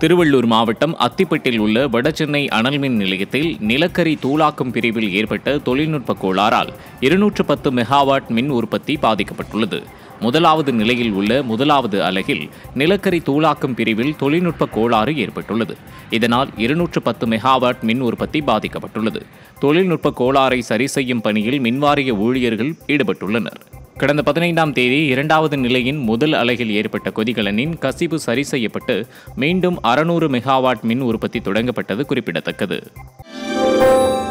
திருவள்ளூர் மாவட்டம் அத்திப்பட்டில் உள்ள வடசென்னை அனல் மின் நிலையத்தில் நிலக்கரி தூளாக்கும் பிரிவில் ஏற்பட்ட தொழில்நுட்ப கோளாறால் 210 மெகாவாட் மின் உற்பத்தி பாதிக்கப்பட்டுள்ளது. முதலாவது நிலையில் உள்ள முதலாவது அலகில் நிலக்கரி தூளாக்கும் பிரிவில் தொழில்நுட்ப கோளாறு ஏற்பட்டுள்ளது. இதனால் 210 மெகாவாட் மின் உற்பத்தி பாதிக்கப்பட்டுள்ளது. தொழில்நுட்ப கோளாறை சரி செய்யும் பணியில் மின்வாரிய ஊழியர்கள் ஈடுபட்டுள்ளனர். கடந்த 15ஆம் தேதி இரண்டாவது நிலையின் முதல் அலகில் ஏற்பட்ட கொதிகலனின் கசிவு சரி செய்யப்பட்டு மீண்டும் 600 மெகாவாட் மின் உற்பத்தி தொடங்கப்பட்டது குறிப்பிடத்தக்கது.